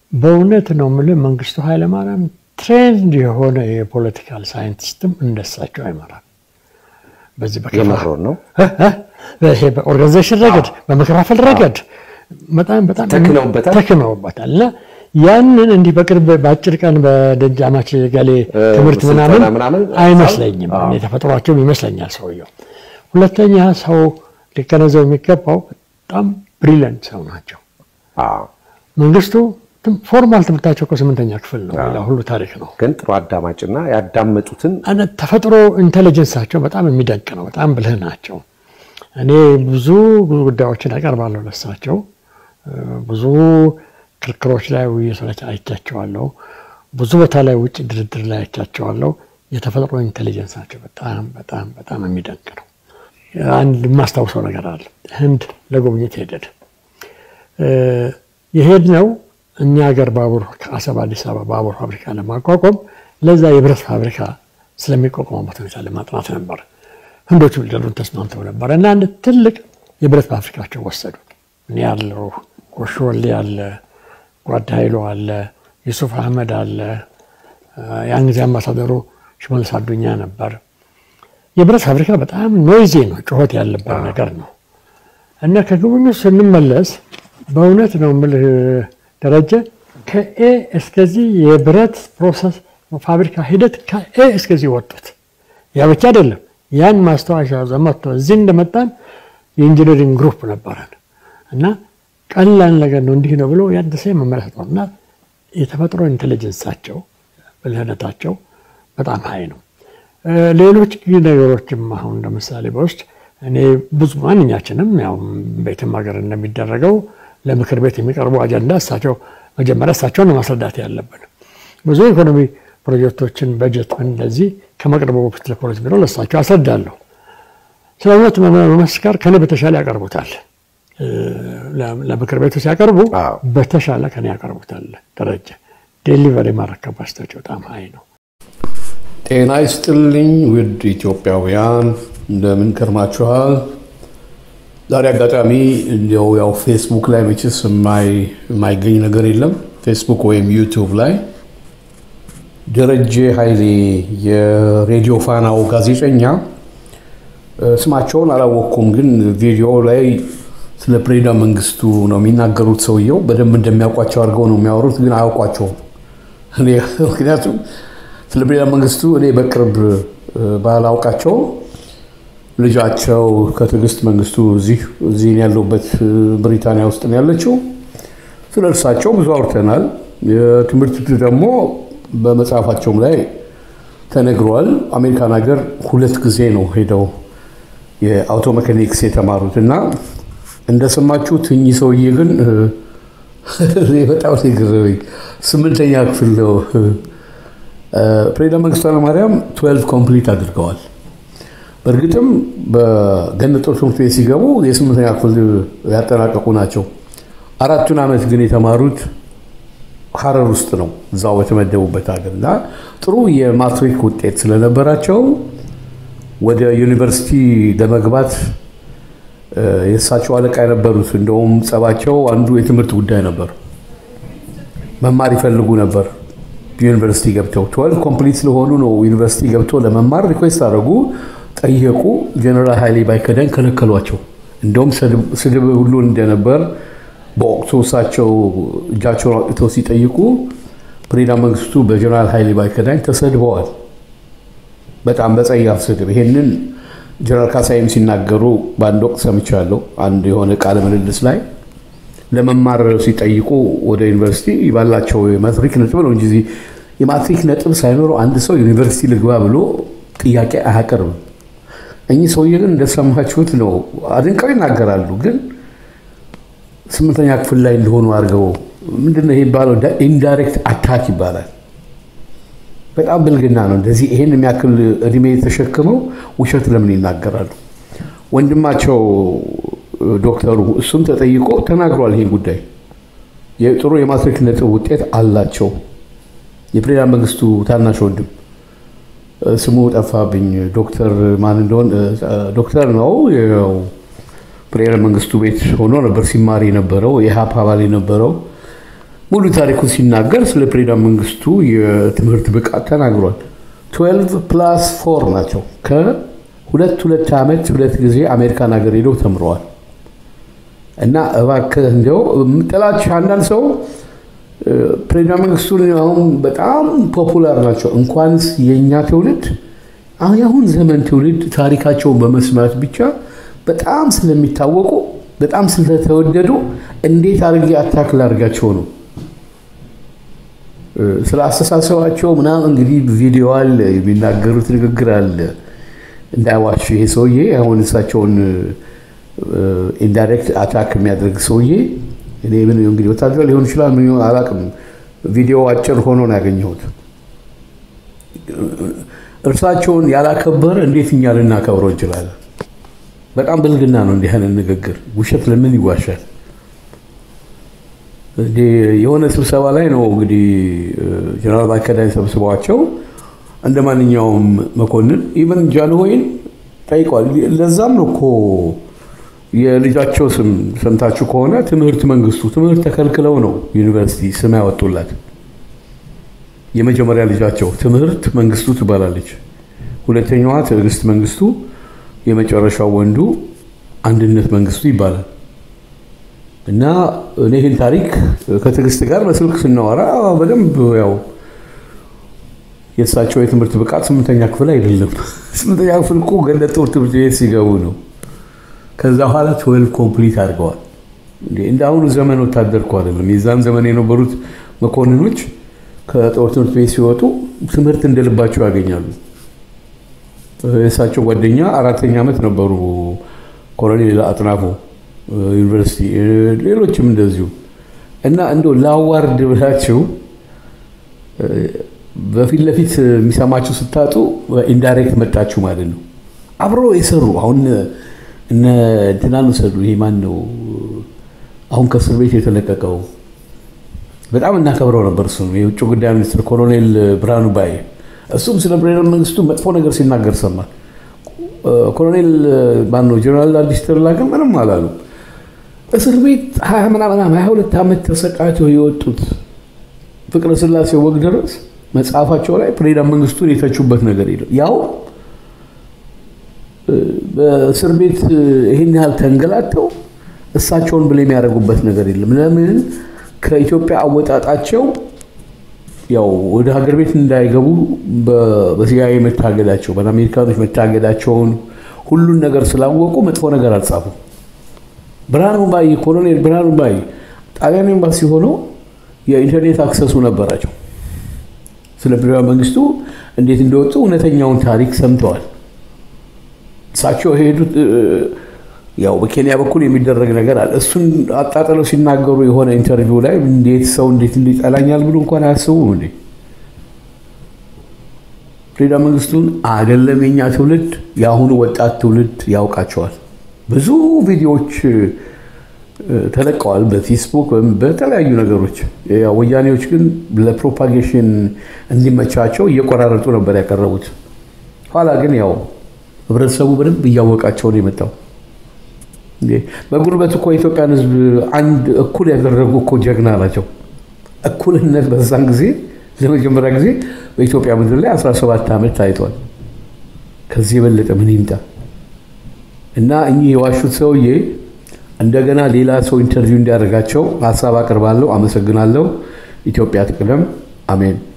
በእውነት ነው ማለት መንግስቱ ኃይለ ማርያም ትሬንድ የሆነ የፖለቲካል ሳይንቲስትም እንደሳቸው አይመራም በዚህ በከፋው ነው በዚህ በኦርጋናይዜሽን ረገድ በመከፋፈል ረገድ በጣም ተክነውበታልና ያንን እንዲህ በቅርብ ባጭር ቀን በደጃማች ገሌ ትምህርት ምናምን አይመስለኝም የተፈጥሯቸው ይመስለኛል ሰውየው ሁለተኛ ሰው ሊከነዘው የሚገባው በጣም ብሪሊየንት ሰው ናቸው መንግስቱ ፎርማል ትምህርታቸው ከ8ኛ ክፍል ነው ሌላ ሁሉ ታሪክ ነው ግን ጥሩ አዳማጭና ያዳመጡትን አነ ተፈጥሮ ኢንተለጀንሳቸው በጣም የሚደንቅ ነው በጣም ብልህ ናቸው እኔ ብዙ ጉዳዮችን አቀርባለሁ ለሳቸው ብዙ ክርክሮች ላይ ውይይቶች አይቻቸዋለሁ ብዙ ቦታ ላይ ውጭ ድርድር ላይ አይቻቸዋለሁ የተፈጥሮ ኢንተለጀንሳቸው በጣም የሚደንቅ ነው አንድ ማስተዋወሰው ነገር አለ ህንድ ለጉብኝት የሄድነው እኛ ሀገር ባቡር ከአሰብ አዲስ አበባ ባቡር ፋብሪካ ለማቋቋም ለዛ የብረት ፋብሪካ ስለሚቋቋምበት ሁኔታ ለማጥናት ነበር ህንዶቹ ሊደሩን ተስማምተው ነበር እና አንድ ትልቅ የብረት ፋብሪካቸው ወሰዱ እኔ ያለው ጎሾሌ አለ ጓድ ኃይሉ አለ ዩሱፍ አህመድ አለ ያን ጊዜ አምባሳደሩ ሽመልስ አዱኛ ነበር የብረት ፋብሪካ በጣም ኖይዚ ነው ጩኸት ያለበት ነገር ነው እና ከጉብኝት ስንመለስ በእውነት ነው ማለት ደረጃ ከኤ እስከዚህ የብረት ፕሮሰስ ፋብሪካ ሂደት ከኤ እስከዚህ ወጡት ያ ብቻ አይደለም ያን ማስተዋሻ ዘመቶ እዚህ እንደመጣን የኢንጂነሪንግ ግሩፕ ነበረን እና ቀላል ነገር ነው እንዲህ ነው ብሎ ያንተሰ መመለስቶና የተፈጥሮ ኢንተለጀንሳቸው በለነታቸው በጣም ሃይ ነው ሌሎች ነገሮችም አሁን ለምሳሌ በውስጥ እኔ ብዙ ማንኛችንም ያው ቤተም ሀገር እንደሚደረገው ለምክር ቤት የሚቀርቡ አጀንዳ እሳቸው መጀመሪያ እሳቸውን ማስረዳት ያለበት ብዙ ኢኮኖሚ ፕሮጀክቶችን በጀት እንደዚህ ከመቅረቡ በፊት ለፖሊስ ቢሮ ለእሳቸው አስረዳለሁ ስለዚህ መመስከር ከኔ በተሻለ ያቀርቡታል ለምክር ቤቱ ሲያቀርቡ በተሻለ ከኔ ያቀርቡታል ደረጃ ዴሊቨሪ ማድረግ ካፓሲቲያቸው በጣም ሃይ ነው ጤና ይስጥልኝ ውድ ኢትዮጵያውያን እንደምን ከርማችኋል ዛሬ አጋጣሚ ያው ፌስቡክ ላይ መቼስ የማይገኝ ነገር የለም ፌስቡክ ወይም ዩቲዩብ ላይ ደረጀ ኃይሌ የሬዲዮ ፋናው ጋዜጠኛ ስማቸውን አላወቅኩም ግን ቪዲዮ ላይ ስለ ፕሬዝዳንት መንግስቱ ነው የሚናገሩት ሰውየው በደንብ እንደሚያውቋቸው አድርገው ነው የሚያወሩት ግን አያውቋቸውም እኔ ምክንያቱም ስለ ፕሬዝዳንት መንግስቱ እኔ በቅርብ ባላውቃቸው ልጃቸው ከትግስት መንግስቱ እዚህ ያለውበት ብሪታንያ ውስጥ ነው ያለችው ስለርሳቸው ብዙ አውርተናል የትምህርት ደግሞ በመጽሐፋቸውም ላይ ተነግሯል አሜሪካን ሀገር 2 ጊዜ ነው ሄደው የአውቶ ሜካኒክስ የተማሩትና እንደሰማችሁት እኚህ ሰውዬ ግን በጣም ይገርመኝ 8ኛ ክፍል ነው ፕሬዝዳንት መንግስቱ ኃይለማርያም 12 ኮምፕሊት አድርገዋል በእርግጥም በገነት ጦር ትምህርት ቤት ሲገቡ የ8ኛ ክፍል ያጠናቀቁ ናቸው 4 ዓመት ግን የተማሩት ሐረር ውስጥ ነው እዛው በተመደቡበት ሀገርና ጥሩ የማትሪክ ውጤት ስለነበራቸው ወደ ዩኒቨርሲቲ ለመግባት የሳቸው አለቃ የነበሩት እንደውም ጸባቸው አንዱ የትምህርት ጉዳይ ነበር መማር ይፈልጉ ነበር ዩኒቨርሲቲ ገብተው 12 ኮምፕሊት ስለሆኑ ነው ዩኒቨርሲቲ ገብተው ለመማር ሪኩዌስት አደረጉ ጠየቁ ጀነራል ኃይሌ ባይከዳኝ ከለከሏቸው እንደውም ስድብ ሁሉ እንደነበር በወቅቱ እሳቸው እጃቸውን አውጥተው ሲጠይቁ ፕሬዝዳንት መንግስቱ በጀነራል ኃይሌ ባይከዳኝ ተሰድበዋል በጣም በጸያፍ ስድብ ይሄንን ጀነራል ካሳይም ሲናገሩ በአንድ ወቅት ሰምቻለሁ አንድ የሆነ ቃለ ምልልስ ላይ ለመማር ሲጠይቁ ወደ ዩኒቨርሲቲ ይባላቸው የማትሪክ ነጥብ ነው እንጂ የማትሪክ ነጥብ ሳይኖረው አንድ ሰው ዩኒቨርሲቲ ልግባ ብሎ ጥያቄ አያቀርብም እኚህ ሰውዬ ግን እንደሰማችሁት ነው አድንቀው ይናገራሉ ግን 8ኛ ክፍል ላይ እንደሆኑ አድርገው ምንድነው ይሄ ባለው ኢንዳይሬክት አታክ ይባላል በጣም ብልግና ነው እንደዚህ ይሄን የሚያክል እድሜ ተሸክመው ውሸት ለምን ይናገራሉ ወንድማቸው ዶክተሩ እሱም ተጠይቆ ተናግሯል ይሄን ጉዳይ የጥሩ የማትሪክ ነጥብ ውጤት አላቸው የፕሬዝዳንት መንግስቱ ታናሽ ወንድም ስሙ ጠፋብኝ ዶክተር ማን እንደሆነ ዶክተር ነው ፕሬዝዳንት መንግስቱ ቤት ሆኖ ነበር ሲማሪ ነበረው የሃፕ አባል ነበረው ሙሉ ታሪኩ ሲናገር ስለ ፕሬዝዳንት መንግስቱ የትምህርት ብቃት ተናግሯል። 12+4 ናቸው። ከሁለት ዓመት ሁለት ጊዜ አሜሪካን ሀገር ሄደው ተምረዋል። እና እባክህ እንደው ጥላቻ አንዳንድ ሰው ፕሬዝዳንት መንግስቱ አሁን በጣም ፖፑላር ናቸው። እንኳንስ የኛ ትውልድ አሁን ዘመን ትውልድ ታሪካቸውን በመስማት ብቻ በጣም ስለሚታወቁ በጣም ስለተወደዱ እንዴት አድርጌ አታክል አድርጋቸው ነው ስለ አስተሳሰባቸው ምናምን እንግዲህ ቪዲዮ አለ የሚናገሩት ንግግር አለ እንዳይዋሽ ይሄ ሰውዬ አሁን እሳቸውን ኢንዳይሬክት አታክ የሚያደርግ ሰውዬ እኔ ምን እንግዲህ ወታደር ሊሆን ይችላል ምን አላውቅም ቪዲዮ አጭር ሆኖ ነው ያገኘሁት እርሳቸውን ያላከበረ እንዴት እኛ ልናከብረው እንችላለን በጣም ብልግና ነው እንዲህ አይነት ንግግር ውሸት ለምን ይዋሻል የሆነ ስብሰባ ላይ ነው እንግዲህ ጀነራል ባከዳይ ሰብስበዋቸው እንደማንኛውም መኮንን ኢቭን ጃንሆይን ጠይቋል ለዛም ነው እኮ የልጃቸው ስም ሰምታችሁ ከሆነ ትምህርት መንግስቱ ትምህርት ተከልክለው ነው ዩኒቨርሲቲ ስም ያወጡላት የመጀመሪያ ልጃቸው ትምህርት መንግስቱ ትባላለች ሁለተኛዋ ትዕግስት መንግስቱ የመጨረሻው ወንዱ አንድነት መንግስቱ ይባላል እና እኔን ታሪክ ከትዕግስት ጋር በስልክ ስናወራ በደንብ ያው የሳቸው የትምህርት ብቃት 8ኛ ክፍል አይደለም 8ኛ ክፍል እኮ ገነት ትምህርት ቤት ሲገቡ ነው ከዛ በኋላ 12 ኮምፕሊት አድርገዋል እንደአሁኑ ዘመን ወታደር እኮ አይደለም የዛን ዘመን የነበሩት መኮንኖች ከጦር ትምህርት ቤት ሲወጡ ትምህርት እንደልባቸው ያገኛሉ የሳቸው ጓደኛ 4ኛ ዓመት ነበሩ ኮሎኔል አጥናፉ ዩኒቨርሲቲ ሌሎችም እንደዚሁ እና እንደው ላዋርድ ብላችሁ በፊት ለፊት የሚሰማችሁ ስታጡ ኢንዳይሬክት መጣችሁ ማለት ነው አብሮ የሰሩ አሁን እነ እንትናን ሰዱ ይሄ ማን ነው አሁን ከእስር ቤት የተለቀቀው በጣም እናከብረው ነበር እሱ የውጭ ጉዳይ ሚኒስትር ኮሎኔል ብርሃኑ ባይ እሱም ስለ ፕሬዝዳንት መንግስቱ መጥፎ ነገር ሲናገር ሰማል ኮሎኔል ማን ነው ጀነራል አዲስተር ላገ ምንም አላሉ እስር ቤት 20 ምናምን 22 ዓመት ተሰቃይተው የወጡት ፍቅረ ስላሴ ወግ ድረስ መጽሐፋቸው ላይ ፕሬዝዳንት መንግስቱን የተቹበት ነገር የለም ያው በእስር ቤት ይሄን ያህል ተንገላተው እሳቸውን ብለም ያደርጉበት ነገር የለም ለምን ከኢትዮጵያ አወጣጣቸው ያው ወደ ሀገር ቤት እንዳይገቡ በሲአይኤ መታገዳቸው በአሜሪካኖች መታገዳቸውን ሁሉን ነገር ስላወቁ መጥፎ ነገር አልጻፉ ብርሃኑ ባይ ኮሎኔል ብርሃኑ ባይ ጣሊያን ኤምባሲ ሆኖ የኢንተርኔት አክሰሱ ነበራቸው ስለ ፕሬዝዳንት መንግስቱ እንዴት እንደወጡ እውነተኛውን ታሪክ ሰምተዋል ሳቸው ሄዱት ያው በኬንያ በኩል የሚደረግ ነገር አለ እሱን አጣጣለው ሲናገሩ የሆነ ኢንተርቪው ላይ እንዴት ሰው እንዴት እንዲጠላኛል ብሎ እንኳን አያስቡም እንዴ ፕሬዝዳንት መንግስቱን አይደለም የኛ ትውልድ ያሁኑ ወጣት ትውልድ ያውቃቸዋል ብዙ ቪዲዮዎች ተለቀዋል በፌስቡክ በተለያዩ ነገሮች ያው ወያኔዎች ግን ለፕሮፓጌሽን እንዲመቻቸው እየቆራረጡ ነበር ያቀረቡት ኋላ ግን ያው ህብረተሰቡ በደንብ እያወቃቸው ነው የመጣው በጉርበት እኮ ኢትዮጵያን ህዝብ አንድ እኩል ያደረጉ እኮ ጀግና ናቸው እኩልነት በዛን ጊዜ ለመጀመሪያ ጊዜ በኢትዮጵያ ምድር ላይ 17 ዓመት ታይቷል ከዚህ የበለጠ ምን ይምጣ እና እኚህ የዋሹት ሰውዬ እንደገና ሌላ ሰው ኢንተርቪው እንዲያደርጋቸው ሐሳብ አቀርባለሁ አመሰግናለሁ ኢትዮጵያ ትቅደም አሜን